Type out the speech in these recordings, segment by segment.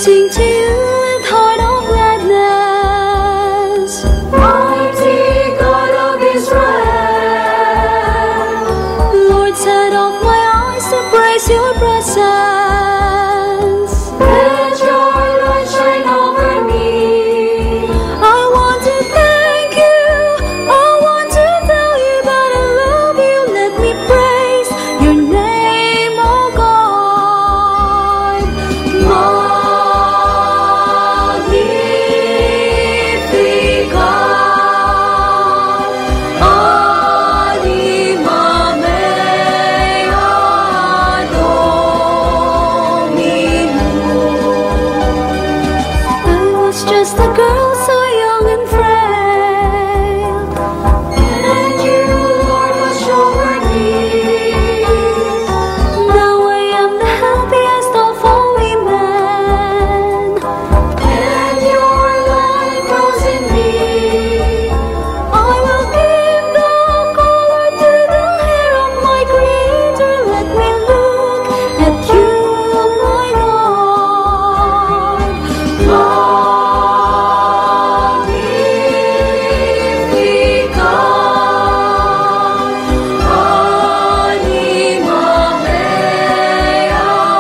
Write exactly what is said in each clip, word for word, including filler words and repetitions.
sing to you with heart of gladness. Mighty God of Israel, Lord, set off my eyes to praise your presence. Let your light shine over me. I want to thank you, I want to tell you that I love you. Let me praise your name, oh God. Magnificat, anima mea Dominum. I was just a girl so young and frail, and you, Lord, watched over me. Now I am the happiest of all women, and your light grows in me. I will give the color to the hair of my Creator. Let me look at you, my God. Magnificat, anima mea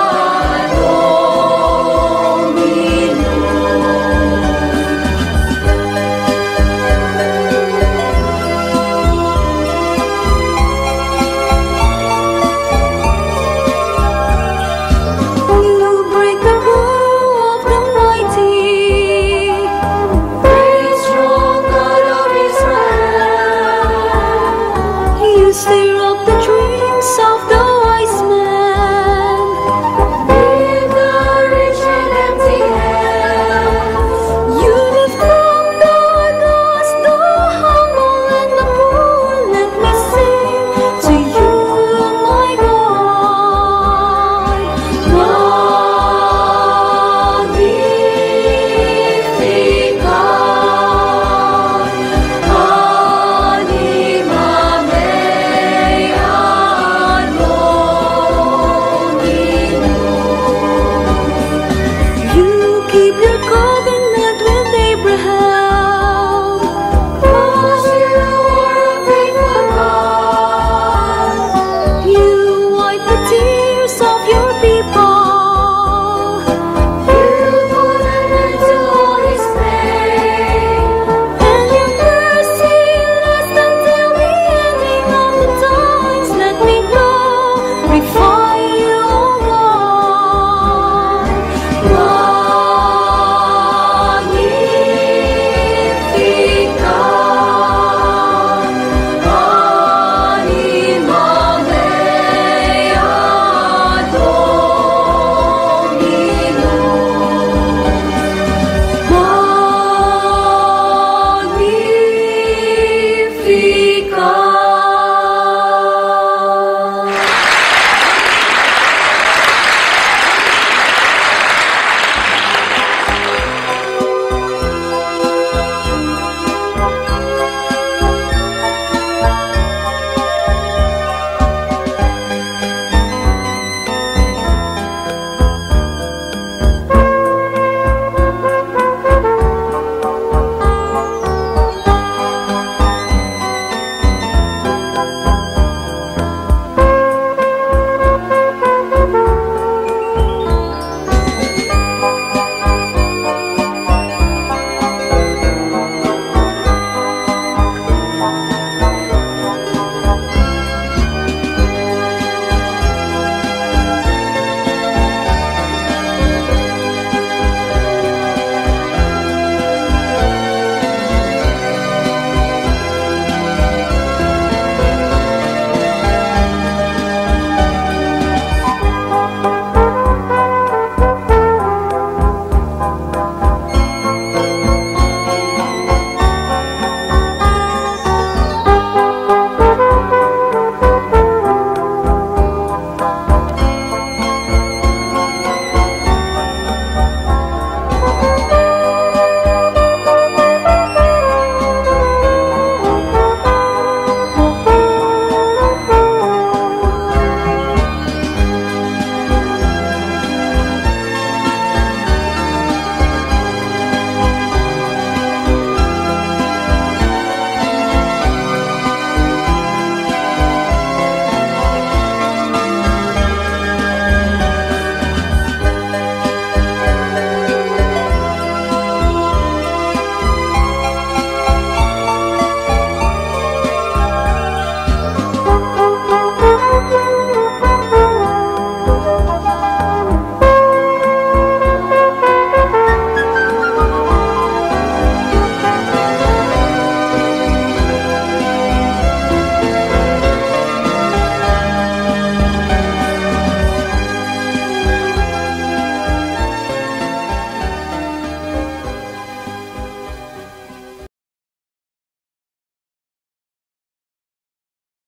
Dominum. You break the rule of the mighty. Praise, strong God of Israel. You stay